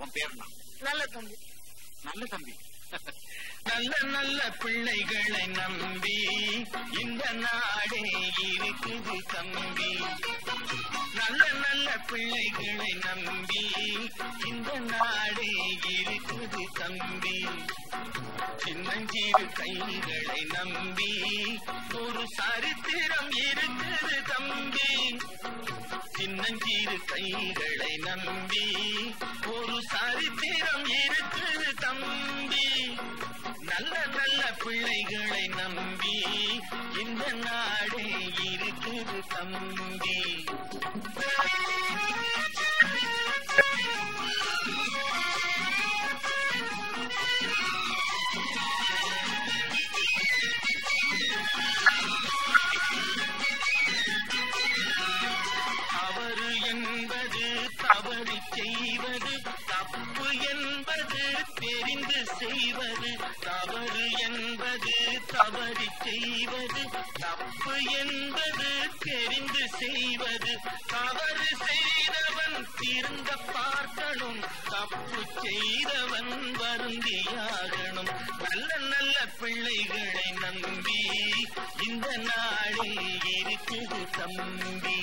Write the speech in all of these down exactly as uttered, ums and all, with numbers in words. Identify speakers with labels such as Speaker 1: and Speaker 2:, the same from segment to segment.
Speaker 1: உன் பேர் என்ன?
Speaker 2: நல்ல தம்பி.
Speaker 1: நல்ல தம்பி.
Speaker 3: நல்ல நல்ல பிள்ளைகளை நம்பி இந்த நாடே இருக்குது தம்பி. நல்ல நல்ல பிள்ளைகளை நம்பி இந்த நாடே இருக்குது தம்பி. சின்னஞ்சிறு கைகளை நம்பி ஒரு சரித்திரம் இருக்குது தம்பி. சின்னஞ்சிறு கைகளை நம்பி ஒரு சரித்திரம் இருக்குது தம்பி. நல்ல நல்ல பிள்ளைகளை நம்பி இந்த நாடே இருக்குது தம்பி. தவறு என்பது தவறு செய்வது, தப்பு என்பது தெரிந்து செய்வது. தவறு என்பது தவறு செய்வது, தப்பு என்பது தெரிந்து செய்வது. தவறு செய்தவன் திருந்த பார்க்கணும், தப்பு செய்தவன் வருந்தியாகணும். நல்ல நல்ல பிள்ளைகளை நம்பி இந்த நாடே இருக்குது தம்பி.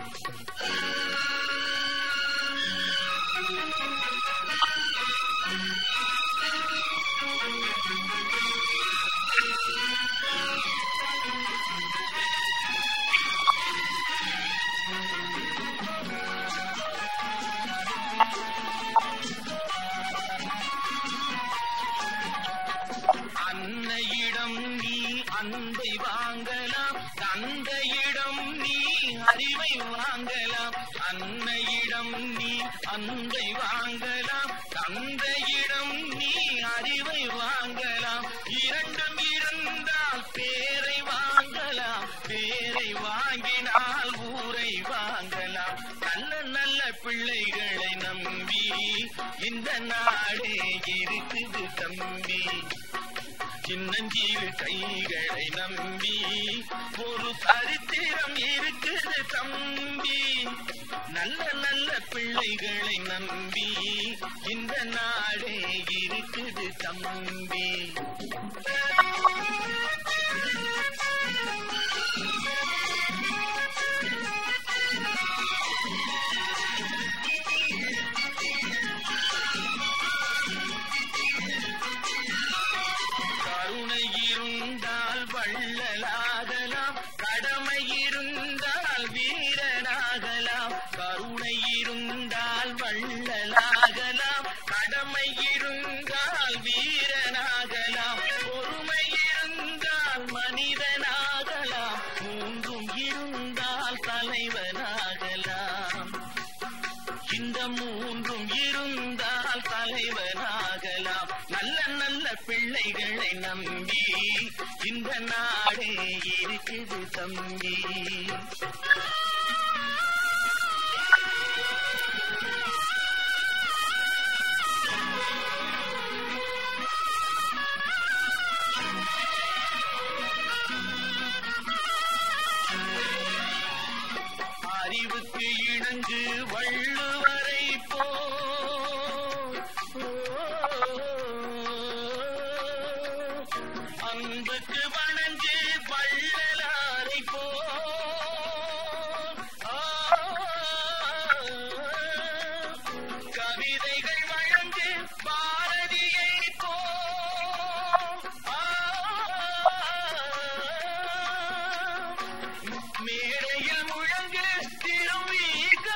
Speaker 3: அன்னையிடம் நீ அன்பை வாங்கலாம், தந்தையிடம் நீ அறிவை வாங்கலாம். அன்னையிடம் நீ அன்பை வாங்கலாம், தந்தையிடம் நீ அறிவை வாங்கலாம். இரண்டும் இருந்தால் பேரை வாங்கலாம், பேரை வாங்கினால் ஊரை வாங்கலாம். நல்ல நல்ல பிள்ளைகளை நம்பி இந்த நாடே இருக்குது தம்பி. சின்னஞ்சிறு கைகளை நம்பி ஒரு சரித்திரம் இருக்குது தம்பி. நல்ல நல்ல பிள்ளைகளை நம்பி இந்த நாடே இருக்குது தம்பி. கருணை இருந்தால் வள்ளலாகலாம், கடமை இருந்தால் வீரனாகலாம். கருணை இருந்தால் வள்ளலாகலாம், கடமை இருந்தால் வீரனாகலாம். பொறுமை இருந்தால் மனிதனாகலாம், மூன்றும் இருந்தால் தலைவனாகலாம். இந்த மூன்றும் இருந்தால் தலைவனாகலாம். நல்ல நல்ல பிள்ளைகளை நம்பி இந்த நாடே இருக்குது தம்பி. அறிவுக்கு இணங்கு வள்ளுவரை போ, அன்புக்கு வணங்கு வள்ளலாரை போ. கவிதைகள் வழங்கு பாரதியை போ. மேடையில் முழங்கு திருவிகா,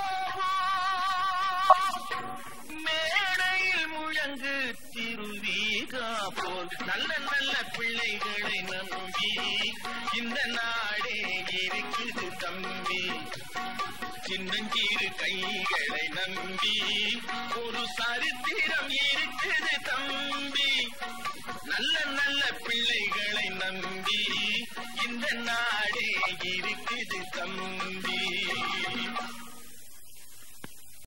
Speaker 3: மேடையில் முழங்கு திருவிகா போல். நல்ல நல்ல பிள்ளைகளை நம்பி இந்த நாடே இருக்குது தம்பி. சின்னஞ்சிறு கைகளை நம்பி ஒரு சரித்திரம் இருக்குது தம்பி. நல்ல நல்ல பிள்ளைகளை நம்பி இந்த நாடே